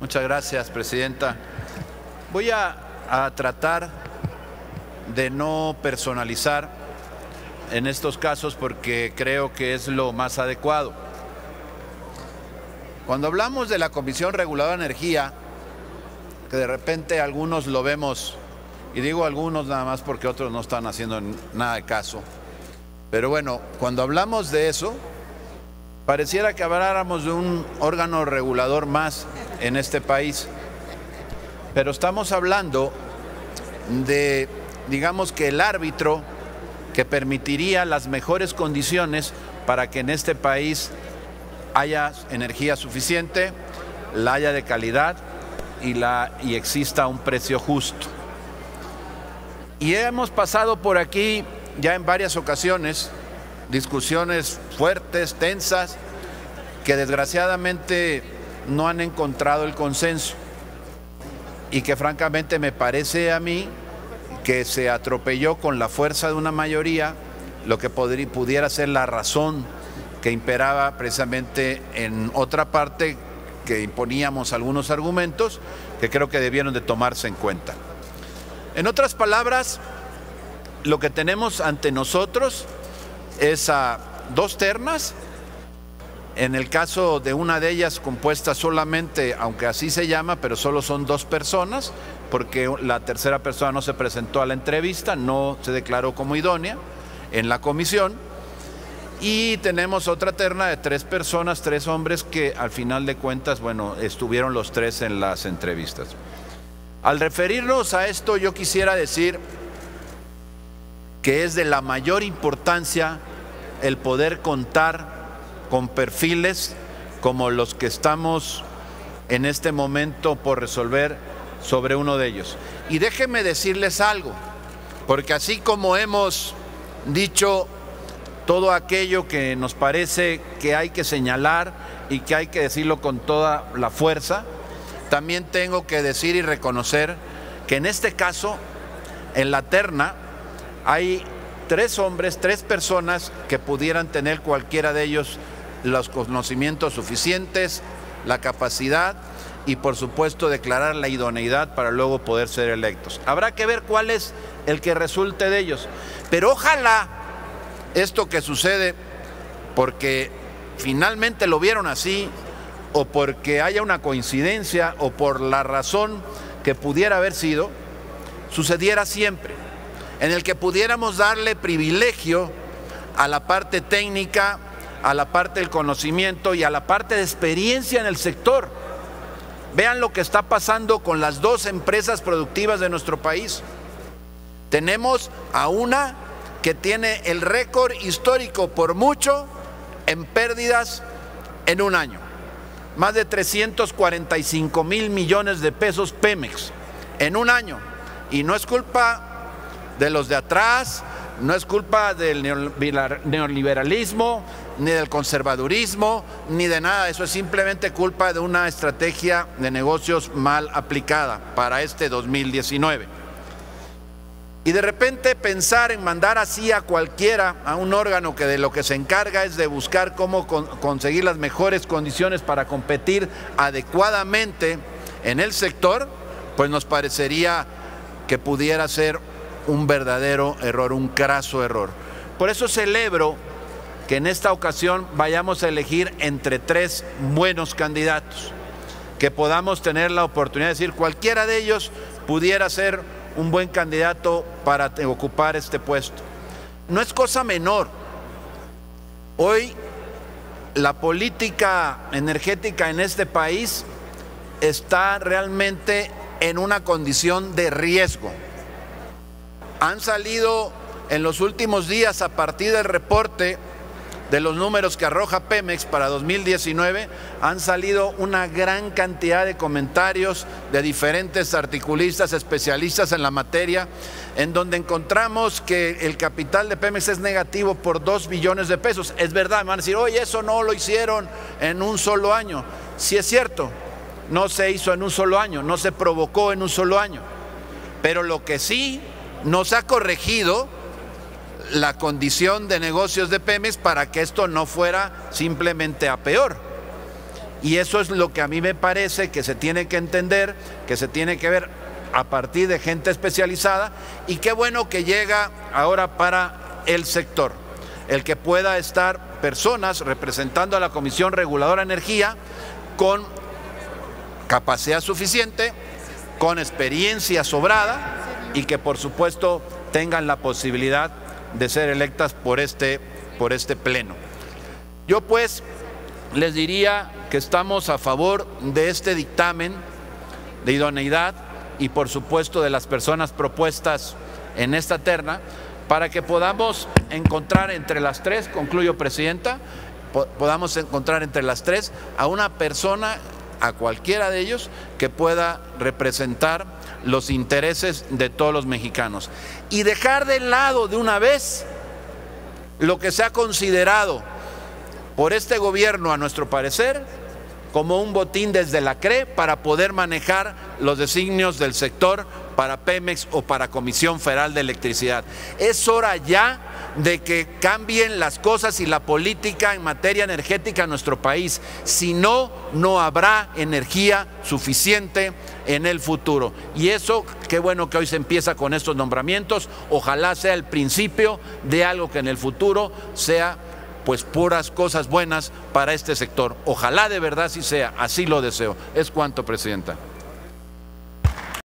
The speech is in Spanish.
Muchas gracias, presidenta. Voy a tratar de no personalizar en estos casos porque creo que es lo más adecuado. Cuando hablamos de la Comisión Reguladora de Energía, que de repente algunos lo vemos, y digo algunos nada más porque otros no están haciendo nada de caso, pero bueno, cuando hablamos de eso, pareciera que habláramos de un órgano regulador más en este país, pero estamos hablando de, digamos que el árbitro que permitiría las mejores condiciones para que en este país haya energía suficiente, la haya de calidad y exista un precio justo. Y hemos pasado por aquí ya en varias ocasiones discusiones fuertes, tensas, que desgraciadamente no han encontrado el consenso y que francamente me parece a mí que se atropelló con la fuerza de una mayoría lo que pudiera ser la razón que imperaba precisamente en otra parte, que imponíamos algunos argumentos que creo que debieron de tomarse en cuenta. En otras palabras, lo que tenemos ante nosotros es a dos ternas. En el caso de una de ellas compuesta solamente, aunque así se llama, pero solo son dos personas, porque la tercera persona no se presentó a la entrevista, no se declaró como idónea en la comisión. Y tenemos otra terna de tres personas, tres hombres que al final de cuentas, bueno, estuvieron los tres en las entrevistas. Al referirnos a esto, yo quisiera decir que es de la mayor importancia el poder contar con perfiles como los que estamos en este momento por resolver sobre uno de ellos. Y déjenme decirles algo, porque así como hemos dicho todo aquello que nos parece que hay que señalar y que hay que decirlo con toda la fuerza, también tengo que decir y reconocer que en este caso, en la terna, hay tres hombres, tres personas que pudieran tener cualquiera de ellos los conocimientos suficientes, la capacidad y por supuesto declarar la idoneidad para luego poder ser electos. Habrá que ver cuál es el que resulte de ellos, pero ojalá esto que sucede porque finalmente lo vieron así, o porque haya una coincidencia, o por la razón que pudiera haber sido, sucediera siempre, en el que pudiéramos darle privilegio a la parte técnica, a la parte del conocimiento y a la parte de experiencia en el sector. Vean lo que está pasando con las dos empresas productivas de nuestro país. Tenemos a una que tiene el récord histórico por mucho en pérdidas en un año. Más de 345,000 millones de pesos Pemex en un año. Y no es culpa de los de atrás, no es culpa del neoliberalismo, ni del conservadurismo, ni de nada. Eso es simplemente culpa de una estrategia de negocios mal aplicada para este 2019. Y de repente pensar en mandar así a cualquiera a un órgano que de lo que se encarga es de buscar cómo conseguir las mejores condiciones para competir adecuadamente en el sector, pues nos parecería que pudiera ser un verdadero error, un craso error. Por eso celebro que en esta ocasión vayamos a elegir entre tres buenos candidatos, que podamos tener la oportunidad de decir cualquiera de ellos pudiera ser un buen candidato para ocupar este puesto. No es cosa menor. Hoy la política energética en este país está realmente en una condición de riesgo. Han salido en los últimos días, a partir del reporte de los números que arroja Pemex para 2019, han salido una gran cantidad de comentarios de diferentes articulistas, especialistas en la materia, en donde encontramos que el capital de Pemex es negativo por 2 billones de pesos. Es verdad, me van a decir, oye, eso no lo hicieron en un solo año. Sí es cierto, no se hizo en un solo año, no se provocó en un solo año, pero lo que sí nos ha corregido la condición de negocios de Pemex para que esto no fuera simplemente a peor. Y eso es lo que a mí me parece que se tiene que entender, que se tiene que ver a partir de gente especializada, y qué bueno que llega ahora para el sector, el que pueda estar personas representando a la Comisión Reguladora de Energía con capacidad suficiente, con experiencia sobrada y que por supuesto tengan la posibilidad de ser electas por este pleno. Yo pues les diría que estamos a favor de este dictamen de idoneidad y por supuesto de las personas propuestas en esta terna, para que podamos encontrar entre las tres, concluyo, Presidenta, podamos encontrar entre las tres a una persona, a cualquiera de ellos, que pueda representar los intereses de todos los mexicanos y dejar de lado de una vez lo que se ha considerado por este gobierno, a nuestro parecer, como un botín desde la CRE para poder manejar los designios del sector para Pemex o para Comisión Federal de Electricidad. Es hora ya de que cambien las cosas y la política en materia energética en nuestro país. Si no, no habrá energía suficiente en el futuro. Y eso, qué bueno que hoy se empieza con estos nombramientos. Ojalá sea el principio de algo que en el futuro sea pues puras cosas buenas para este sector. Ojalá de verdad sí sea, así lo deseo. Es cuanto, Presidenta.